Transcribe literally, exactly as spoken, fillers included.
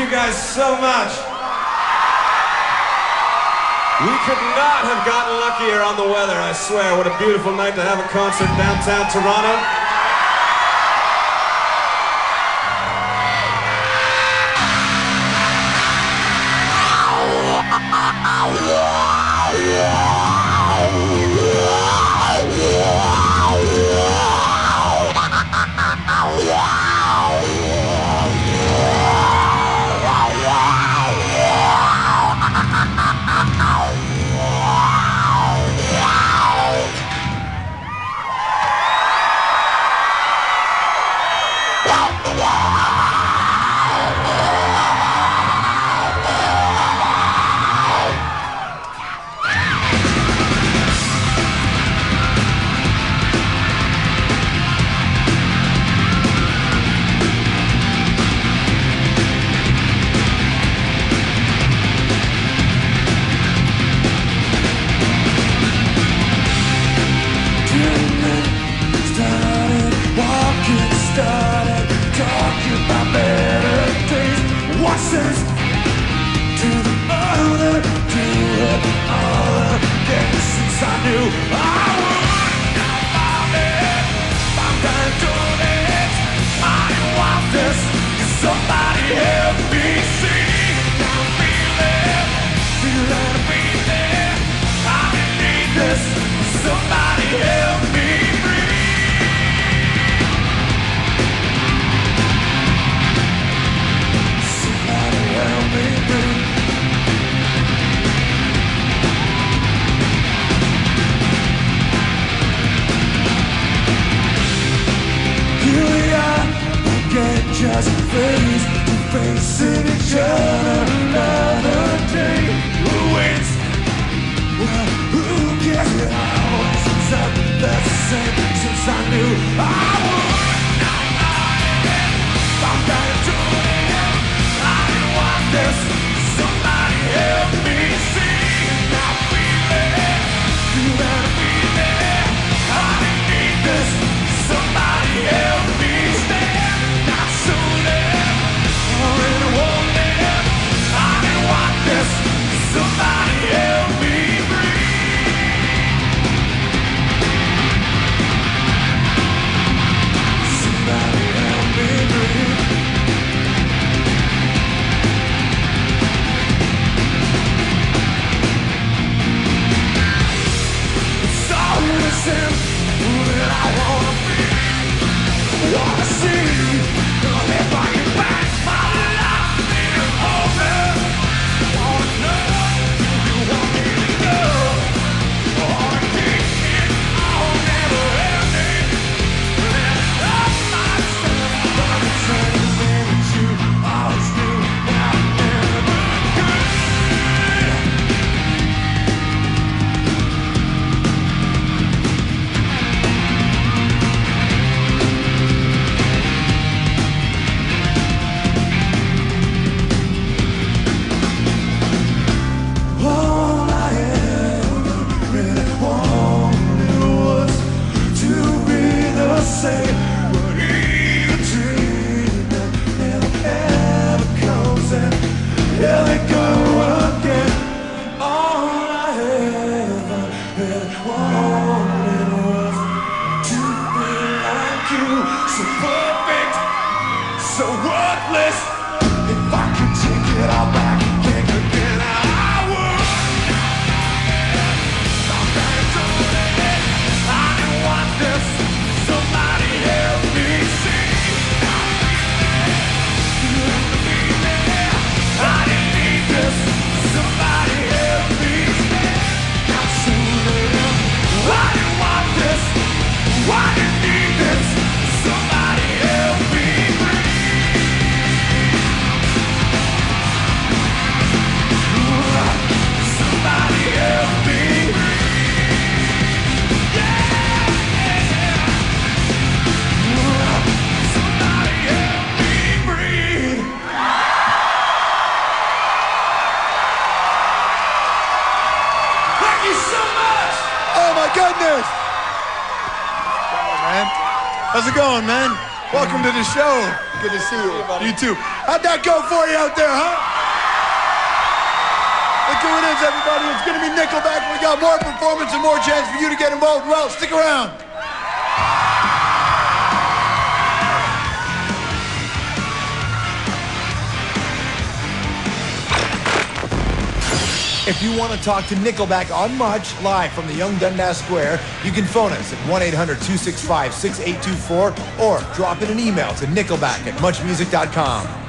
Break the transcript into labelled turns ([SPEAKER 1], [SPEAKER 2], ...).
[SPEAKER 1] you guys so much. We could not have gotten luckier on the weather, I swear. What a beautiful night to have a concert downtown Toronto.
[SPEAKER 2] Just face to facing each other another day. Who wins? Well, who cares? It always ends up the same. Since I knew I would not mind it, I'm dying to live. I didn't want this. Somebody help me see. Now feel it. You better be there. I didn't need this. Somebody help me stand. Somebody help me breathe. Somebody help me breathe. It's always him that I wanna be. Wanna see if I can back my life in over. Wanna know.
[SPEAKER 3] Goodness! Man, how's it going, man? Welcome to the show. Good to see you. You too. How'd that go for you out there, huh? Look who it is, everybody. It's going to be Nickelback. We got more performance and more chance for you to get involved. Well, stick around. If you want to talk to Nickelback on Much, live from the Young Dundas Square, you can phone us at one eight hundred, two six five, six eight two four or drop in an email to nickelback at much music dot com.